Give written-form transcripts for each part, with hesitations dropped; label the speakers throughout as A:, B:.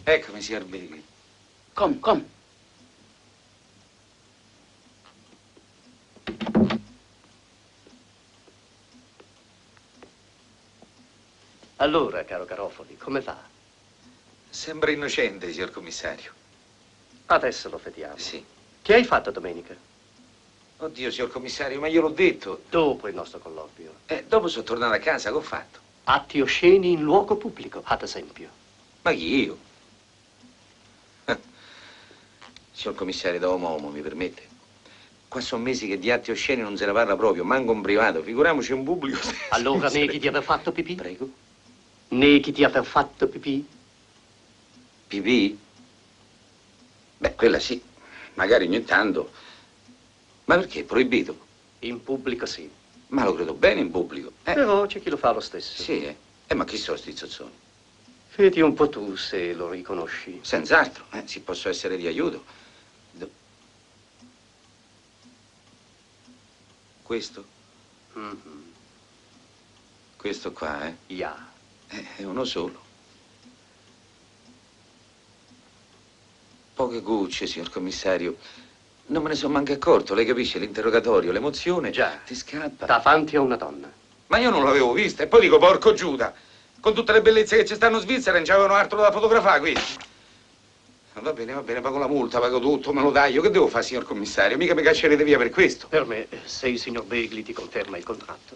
A: Eccomi, signor Begli.
B: Come?
C: Allora, caro Garofoli, come va?
A: Sembra innocente, signor commissario.
C: Adesso lo vediamo.
A: Sì.
C: Che hai fatto domenica?
A: Oddio, signor commissario, ma gliel'ho detto.
C: Dopo il nostro colloquio.
A: Dopo sono tornato a casa, che ho fatto?
C: Atti osceni in luogo pubblico, ad esempio.
A: Ma chi io? Signor commissario, da uomo, mi permette? Qua sono mesi che di atti osceni non se ne parla proprio, manco in privato, figuriamoci in pubblico.
C: Allora neghi di aver fatto pipì?
A: Prego?
C: Neghi di aver fatto pipì?
A: Pipì? Beh, quella sì, magari ogni tanto. Ma perché? È proibito?
C: In pubblico sì.
A: Ma lo credo bene in pubblico.
C: Però c'è chi lo fa lo stesso.
A: Sì, eh. Ma chi sono sti zozzoni?
C: Vedi un po' tu se lo riconosci.
A: Senz'altro, si posso essere di aiuto. Questo?
C: Mm-hmm.
A: Questo qua, eh?
C: Yeah.
A: È uno solo. Poche gocce, signor commissario. Non me ne sono manco accorto, lei capisce? L'interrogatorio, l'emozione.
C: Già.
A: Ti scappa.
C: Davanti a una donna.
A: Ma io non l'avevo vista. E poi dico, porco Giuda. Con tutte le bellezze che ci stanno in Svizzera, non c'avevano altro da fotografare qui. Va bene, pago la multa, pago tutto, me lo dai. Io che devo fare, signor commissario? Mica mi caccerete via per questo.
C: Per me, se il signor Begli ti conferma il contratto.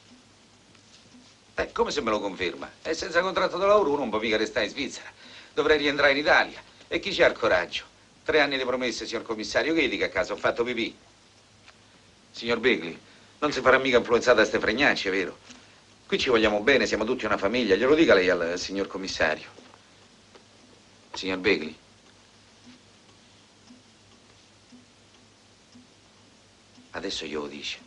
A: Come se me lo conferma? E senza contratto di lavoro uno non può mica restare in Svizzera. Dovrei rientrare in Italia. E chi c'ha il coraggio? 3 anni di promesse, signor commissario. Che dica a caso? Ho fatto pipì. Signor Begli, non si farà mica influenzata da ste fregnacce, vero? Qui ci vogliamo bene, siamo tutti una famiglia. Glielo dica lei al signor commissario. Signor Begli. Adesso glielo dice.